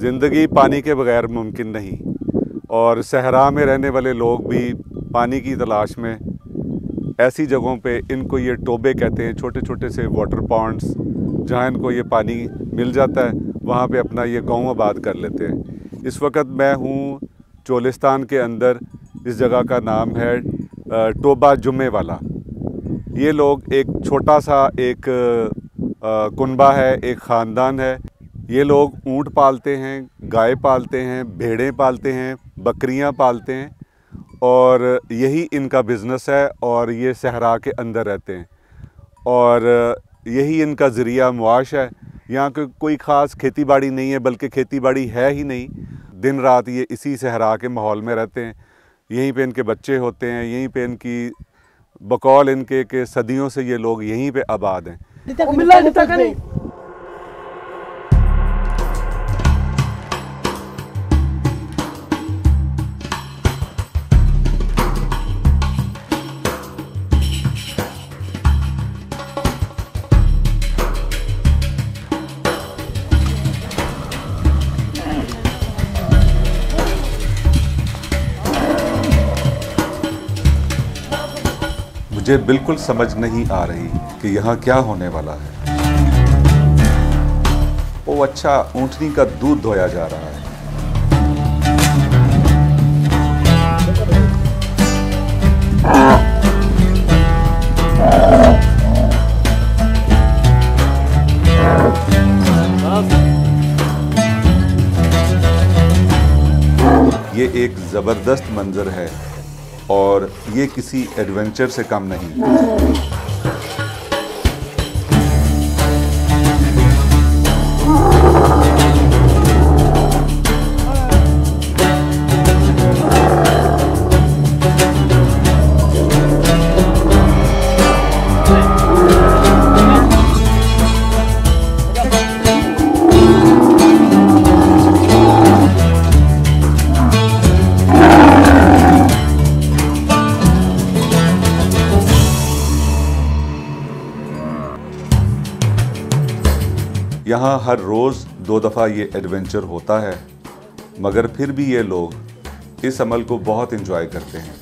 ज़िंदगी पानी के बगैर मुमकिन नहीं, और सहरा में रहने वाले लोग भी पानी की तलाश में ऐसी जगहों पे, इनको ये टोबे कहते हैं, छोटे छोटे से वाटर पॉन्ड्स, जहाँ इनको ये पानी मिल जाता है वहाँ पे अपना ये गांव आबाद कर लेते हैं। इस वक्त मैं हूँ चोलिस्तान के अंदर, इस जगह का नाम है टोबा जुम्मे वाला। ये लोग एक छोटा सा एक कुनबा है, एक ख़ानदान है। ये लोग ऊँट पालते हैं, गाय पालते हैं, भेड़ें पालते हैं, बकरियां पालते हैं, और यही इनका बिज़नेस है। और ये सहरा के अंदर रहते हैं और यही इनका ज़रिया मुआश है। यहाँ कोई ख़ास खेती बाड़ी नहीं है, बल्कि खेती बाड़ी है ही नहीं। दिन रात ये इसी सहरा के माहौल में रहते हैं। यहीं पे इनके बच्चे होते हैं, यहीं पे इनकी बकौल इनके के सदियों से ये लोग यहीं पे आबाद हैं। मुझे बिल्कुल समझ नहीं आ रही कि यहाँ क्या होने वाला है। ओ अच्छा, ऊँटनी का दूध धोया जा रहा है। ये एक ज़बरदस्त मंजर है और ये किसी एडवेंचर से कम नहीं। यहाँ हर रोज़ 2 दफ़ा ये एडवेंचर होता है, मगर फिर भी ये लोग इस अमल को बहुत एंजॉय करते हैं।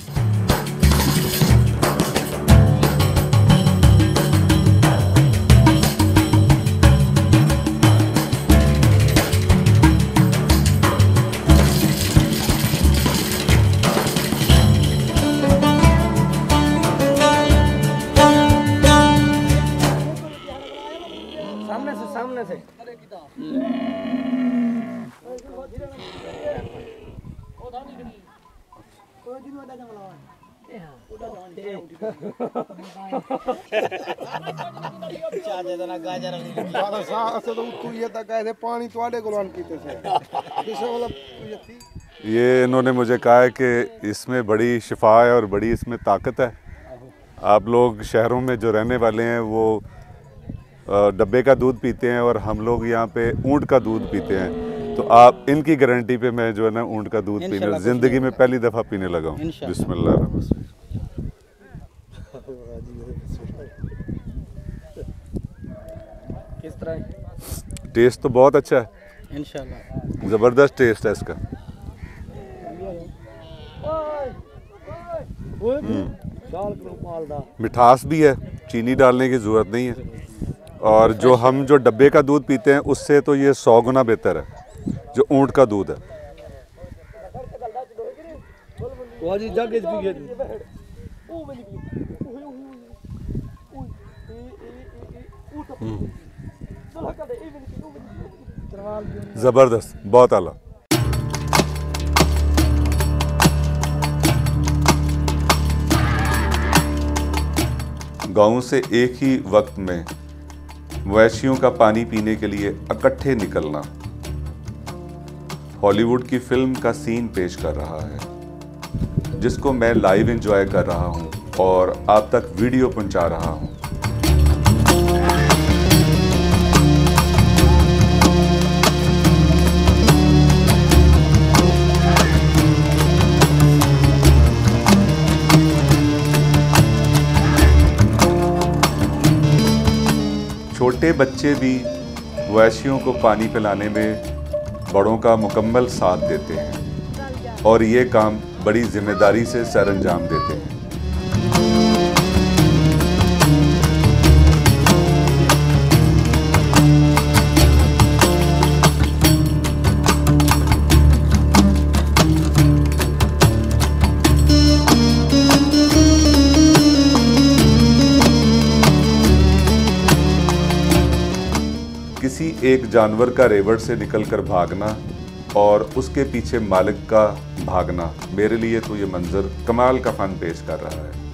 सामने से ये इन्होंने मुझे कहा है कि इसमें बड़ी शिफा है और बड़ी इसमें ताकत है। आप लोग शहरों में जो रहने वाले हैं वो डब्बे का दूध पीते हैं और हम लोग यहाँ पे ऊँट का दूध पीते हैं। तो आप इनकी गारंटी पे मैं जो है ना ऊँट का दूध पीने ज़िंदगी में पहली दफ़ा पीने लगा हूँ। बिस्मिल्लाह। किस तरह है? टेस्ट तो बहुत अच्छा है, इंशाल्लाह ज़बरदस्त टेस्ट है इसका। मिठास भी है, चीनी डालने की ज़रूरत नहीं है। और जो हम जो डब्बे का दूध पीते हैं उससे तो ये 100 गुना बेहतर है जो ऊँट का दूध है। ज़बरदस्त, बहुत आला। गाँव से एक ही वक्त में मवेशियों का पानी पीने के लिए इकट्ठे निकलना हॉलीवुड की फिल्म का सीन पेश कर रहा है, जिसको मैं लाइव एंजॉय कर रहा हूं और आप तक वीडियो पहुंचा रहा हूं। छोटे बच्चे भी मवेशियों को पानी पिलाने में बड़ों का मुकम्मल साथ देते हैं और ये काम बड़ी जिम्मेदारी से सरअंजाम देते हैं। किसी एक जानवर का रेवड़ से निकलकर भागना और उसके पीछे मालिक का भागना, मेरे लिए तो ये मंजर कमाल का फन पेश कर रहा है।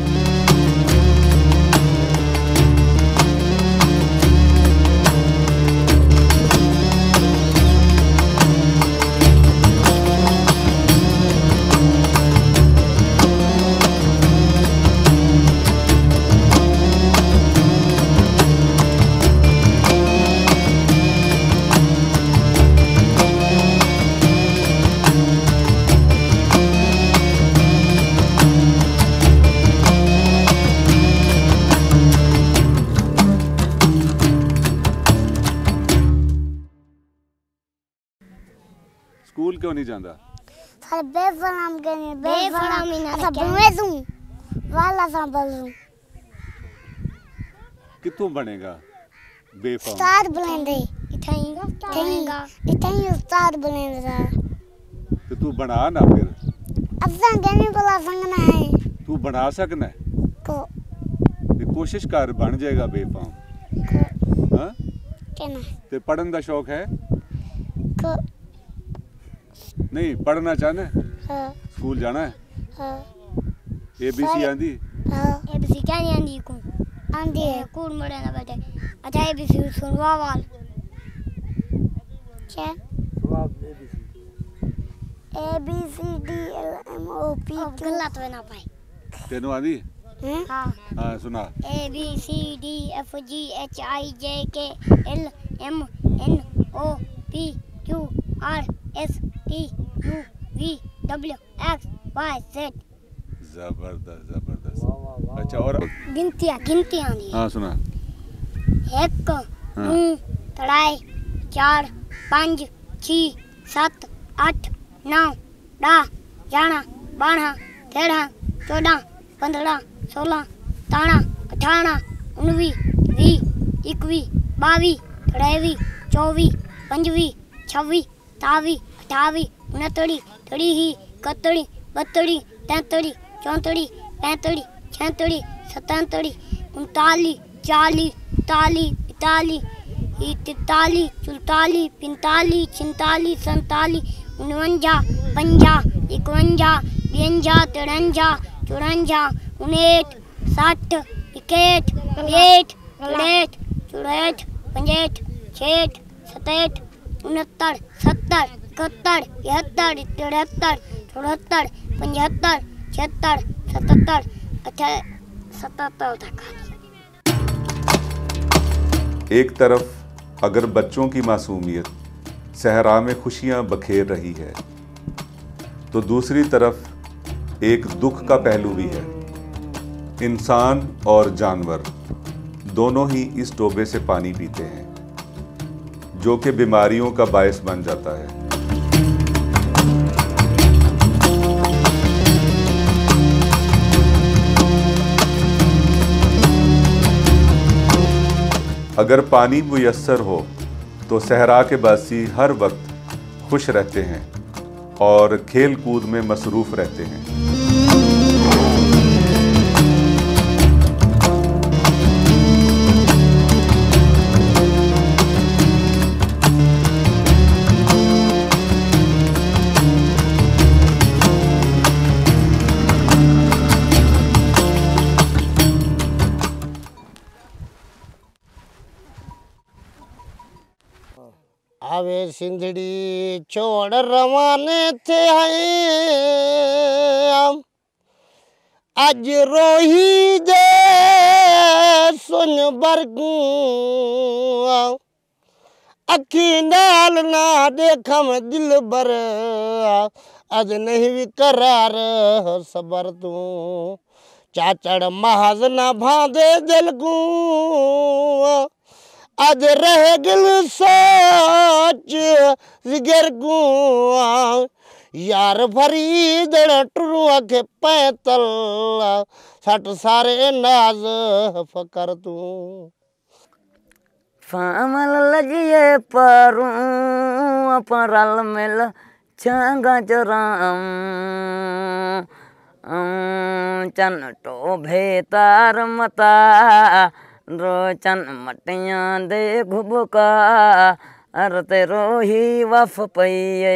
स्कूल क्यों नहीं जाता? सर बेफराम करने बेफराम ही ना सब मैं दूं वाला सा बोलूं कितों बनेगा बेफाम? उस्ताद बुलेंदे इठाई इठाई उस्ताद बुलेंदे तो तू बना ना फिर। असा कहने बोला संगना है तू बना सकना है को ते कोशिश कर बन जाएगा बेफाम। हाँ कहना ते पढ़न दा शौक है? को नहीं पढ़ना चाहना है? हाँ स्कूल जाना है? हाँ ABC आंदी? हाँ एबीसी क्या नहीं आंदी को आंधी है कूड़ मरे ना बेटे। अच्छा एबीसी सुनवा वाल क्या ABCDLMOP गलत है ना भाई। तेनू आंदी? हाँ हाँ सुना। ABCDFGHIJKLMNOPQRSTUVWXYZ। जबरदस्त जबरदस्त। अच्छा और गिनतियाँ नहीं। हाँ सुना। एक दो तड़ाई 4 5 6 7 8 9 10 11 12 13 14 15 16 17 18 19 20 21 22 23 24 25 26 27 28 29 30 31 32 33 34 35 36 37 39 40 41 42 43 44 45 46 47 49 50 51 52 53 54 59 60 61 62 63 64 65 66 67 69 70 71 72 73 74 75 76 77 77 तक। एक तरफ अगर बच्चों की मासूमियत सहरा में खुशियां बखेर रही है तो दूसरी तरफ एक दुख का पहलू भी है। इंसान और जानवर दोनों ही इस टोबे से पानी पीते हैं जो कि बीमारियों का बायस बन जाता है। अगर पानी मुयस्सर हो तो सहरा के बासी हर वक्त खुश रहते हैं और खेल कूद में मसरूफ़ रहते हैं। आवे सिंधड़ी छोड़ रवाने थे हम आज रोही जे सुन बरगू अखी नाल ना देखम दिल बर आज नहीं भी करार सबर तू चाचड़ महाज ना भादे जलगू आज रह गिल सोच जिगर को यार भरी दड़ टुरुआ के पैतल सट सारे नाज फकर तू फामल लजिए परूं अपन रल मिल छांगा चराम चन टोभे तार मता रोचन मटियां दे घुबका अरते रोही वफ पइए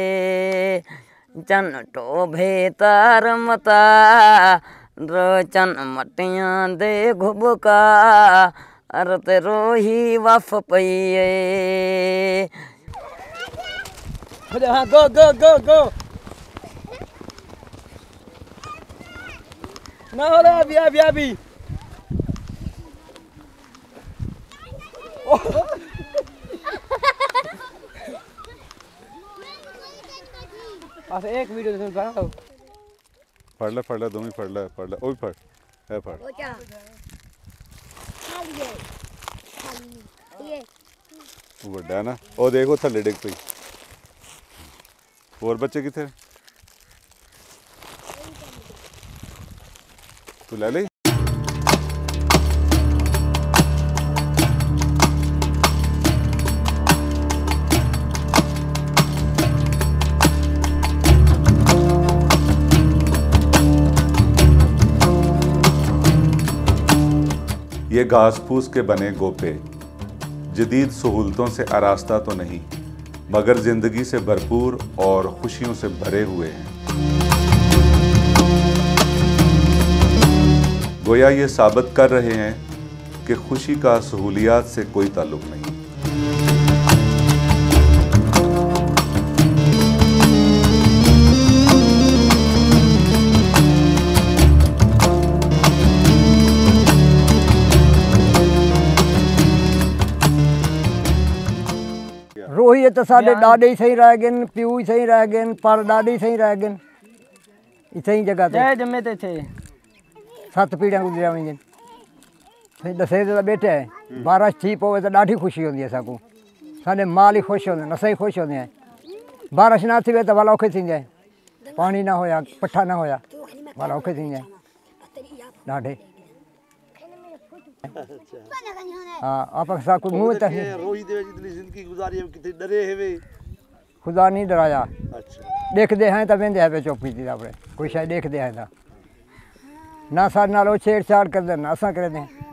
चन टोभे तार मता रोचन मटियां दे घुबका अरते रोही वफ पइए। हाँ गो गो गो गो ना हो रहा अभी अभी अभी एक वीडियो फड़ ले दो ही फड़ ले ओ भी फड़ है फड़ बड़ा ना ओ देखो थले डिग पई और बच्चे किथे तू ले ले ये घास फूस के बने गोपे जदीद सहूलतों से आरास्ता तो नहीं मगर जिंदगी से भरपूर और खुशियों से भरे हुए हैं। गोया ये साबित कर रहे हैं कि खुशी का सहूलियात से कोई ताल्लुक नहीं। रोही तो साढ़े डाडे ही सही रह गए प्यू ही सही रह गए पर डाडे ही सही रह गए सही जगह ते जमे थे 7 पीढ़ियां गुजरिया वही दशहरे का बैठे है बारिश थी पवे तो ॾाढी खुशी होंदी है असांखे साढ़े माल ही खुश होंगे न सही खुश होंगे बारिश ना थी वे तो भला औखे थी जाए पानी ना होया पट्ठा ना होया भला औखे थी जाए ॾाढे हाँ आप मुँह तक रोही दे जितनी जिंदगी गुजारी है कितने डरे है वे खुदा नहीं डराया अच्छा देखते हैं तो वेंदे हैं चौकी थी अपने कोई शायद देखते हैं ना सारे नाल छेड़छाड़ कर देना असा कर दें